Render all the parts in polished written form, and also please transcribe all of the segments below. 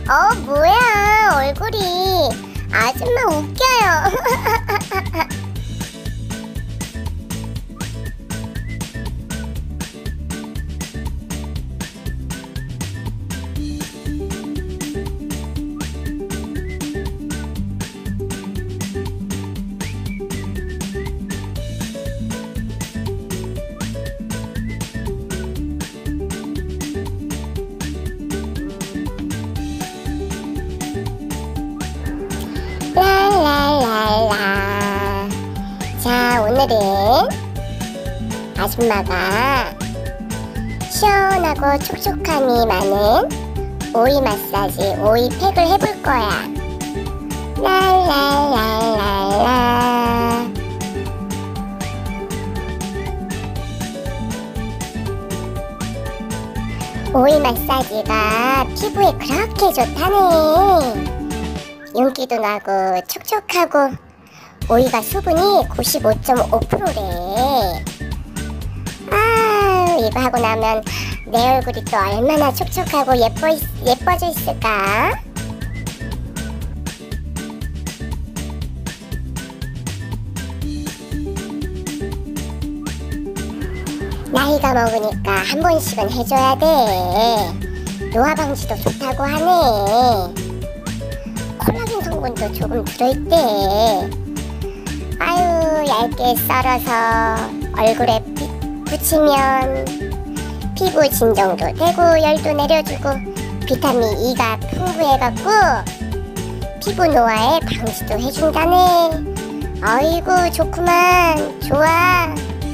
뭐야, 얼굴이. 아줌마 웃겨요. 랄랄랄라. 자, 오늘은 아줌마가 시원하고 촉촉함이 많은 오이 마사지, 오이 팩을 해볼 거야. 랄랄랄랄라. 오이 마사지가 피부에 그렇게 좋다네. 윤기도 나고 촉촉하고, 오이가 수분이 95.5%래. 이거 하고 나면 내 얼굴이 또 얼마나 촉촉하고 예뻐져 있을까? 나이가 먹으니까 한 번씩은 해줘야 돼. 노화 방지도 좋다고 하네. 콜라겐 성분도 조금 들어있대. 얇게 썰어서 얼굴에 붙이면 피부 진정도 되고 열도 내려주고 비타민 E가 풍부해갖고 피부 노화에 방지도 해준다네. 어이구 좋구만. 좋아.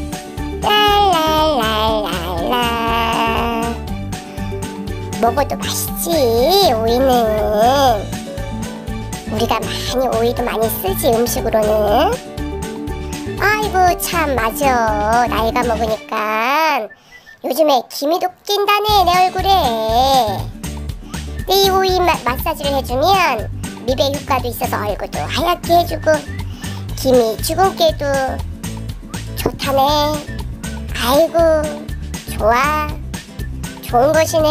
랄랄랄랄라. 먹어도 맛있지. 오이는 우리가 오이도 많이 쓰지, 음식으로는. 아이고 참 맞아. 나이가 먹으니까 요즘에 기미도 낀다네, 내 얼굴에. 근데 이 오이 마사지를 해주면 미백 효과도 있어서 얼굴도 하얗게 해주고 기미, 주근깨도 좋다네. 아이고 좋아. 좋은 것이네.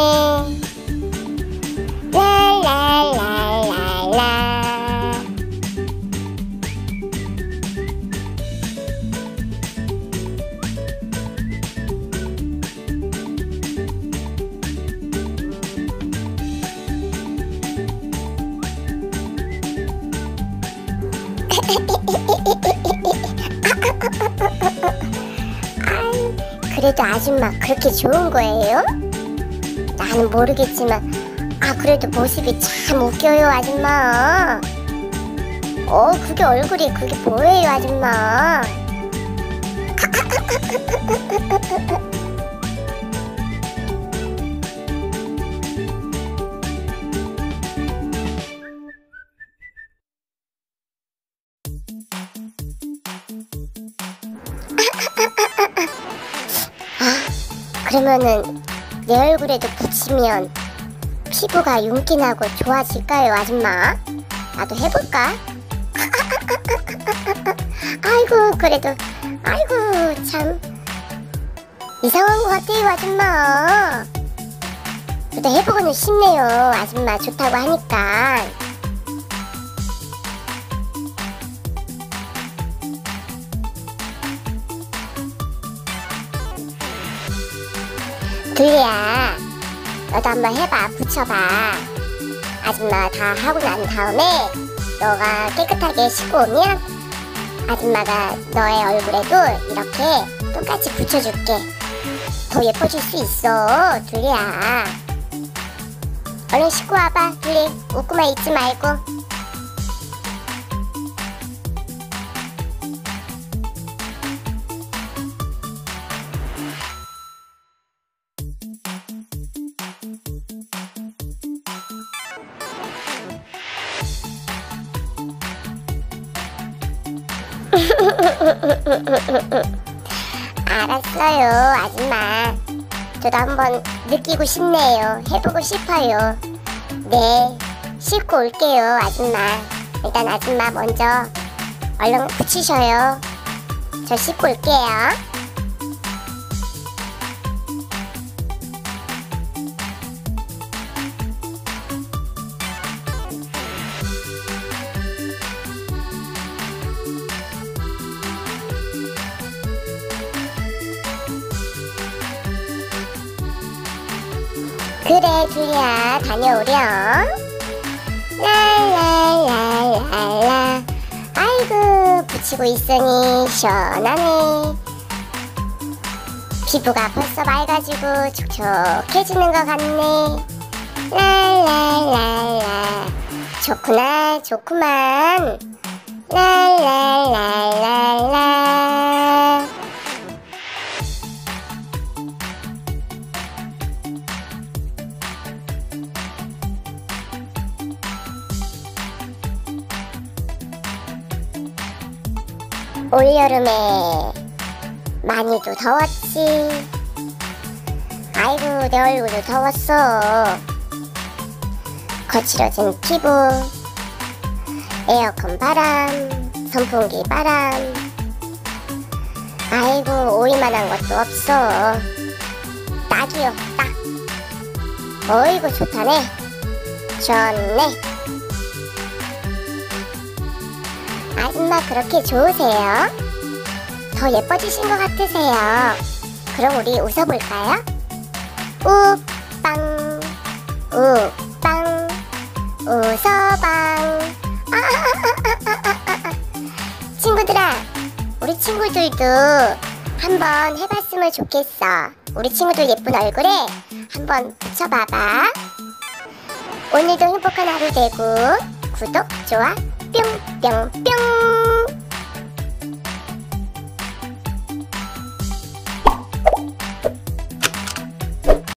랄랄랄랄라. 그래도 아줌마 그렇게 좋은 거예요? 나는 모르겠지만 그래도 모습이 참 웃겨요, 아줌마. 그게 얼굴이 그게 보여요, 아줌마. 그러면은 내 얼굴에도 붙이면 피부가 윤기나고 좋아질까요, 아줌마? 나도 해볼까? 아이고 그래도 아이고 참 이상한 것 같아요, 아줌마. 그래도 해보고는 싶네요, 아줌마 좋다고 하니까. 둘리야, 너도 한번 해봐. 붙여봐. 아줌마 다 하고 난 다음에 너가 깨끗하게 씻고 오면 아줌마가 너의 얼굴에도 이렇게 똑같이 붙여줄게. 더 예뻐질 수 있어, 둘리야. 얼른 씻고 와봐, 둘리. 웃고만 있지 말고. 알았어요, 아줌마. 저도 한번 느끼고 싶네요. 해보고 싶어요. 네, 씻고 올게요, 아줌마. 일단 아줌마 먼저 얼른 붙이셔요. 저 씻고 올게요. 그래 둘이야 다녀오렴. 랄랄랄랄라. 아이고 붙이고 있으니 시원하네. 피부가 벌써 맑아지고 촉촉해지는 것 같네. 랄랄랄라. 좋구나 좋구만. 랄랄랄랄라. 올여름에 많이도 더웠지. 아이고 내 얼굴도 더웠어. 거칠어진 피부, 에어컨 바람, 선풍기 바람. 아이고 오일만한 것도 없어. 딱이요 딱. 어이구 좋다네. 좋네. 아줌마 그렇게 좋으세요? 더 예뻐지신 것 같으세요. 그럼 우리 웃어볼까요? 우빵 우빵 웃어방. 친구들아, 우리 친구들도 한번 해봤으면 좋겠어. 우리 친구들 예쁜 얼굴에 한번 붙여봐봐. 오늘도 행복한 하루 되고 구독, 좋아, 뿅뿅뿅.